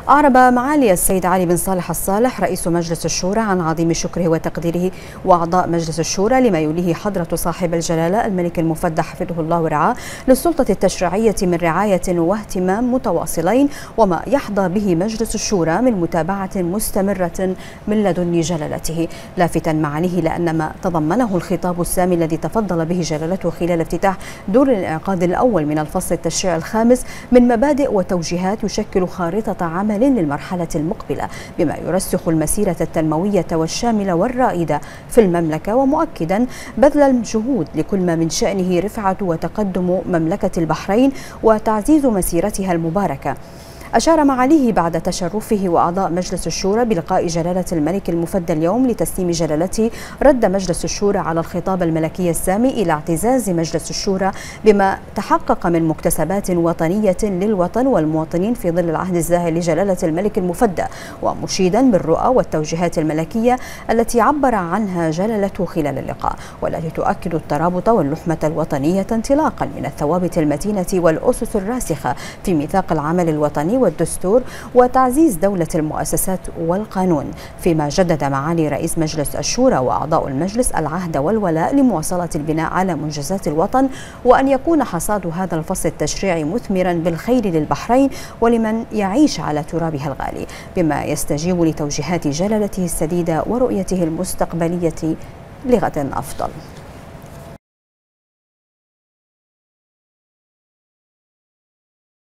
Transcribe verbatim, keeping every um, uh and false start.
أعرب معالي السيد علي بن صالح الصالح رئيس مجلس الشورى عن عظيم شكره وتقديره وأعضاء مجلس الشورى لما يوليه حضرة صاحب الجلالة الملك المفدى حفظه الله ورعاه للسلطة التشريعية من رعاية واهتمام متواصلين، وما يحظى به مجلس الشورى من متابعة مستمرة من لدن جلالته، لافتا معانيه لأن ما تضمنه الخطاب السامي الذي تفضل به جلالته خلال افتتاح دور الانعقاد الأول من الفصل التشريعي الخامس من مبادئ وتوجيهات يشكل خارطة عمل للمرحلة المقبلة، بما يرسخ المسيرة التنموية والشاملة والرائدة في المملكة، ومؤكدا بذل الجهود لكل ما من شأنه رفعة وتقدم مملكة البحرين وتعزيز مسيرتها المباركة. أشار معاليه بعد تشرفه وأعضاء مجلس الشورى بلقاء جلالة الملك المفدى اليوم لتسليم جلالته رد مجلس الشورى على الخطاب الملكي السامي إلى اعتزاز مجلس الشورى بما تحقق من مكتسبات وطنية للوطن والمواطنين في ظل العهد الزاهر لجلالة الملك المفدى، ومشيدا بالرؤى والتوجيهات الملكية التي عبر عنها جلالته خلال اللقاء، والتي تؤكد الترابط واللحمة الوطنية انطلاقا من الثوابت المتينة والأسس الراسخة في ميثاق العمل الوطني والدستور وتعزيز دولة المؤسسات والقانون، فيما جدد معالي رئيس مجلس الشورى وأعضاء المجلس العهد والولاء لمواصلة البناء على منجزات الوطن، وأن يكون حصاد هذا الفصل التشريعي مثمرا بالخير للبحرين ولمن يعيش على ترابها الغالي، بما يستجيب لتوجيهات جلالته السديدة ورؤيته المستقبلية لغد أفضل.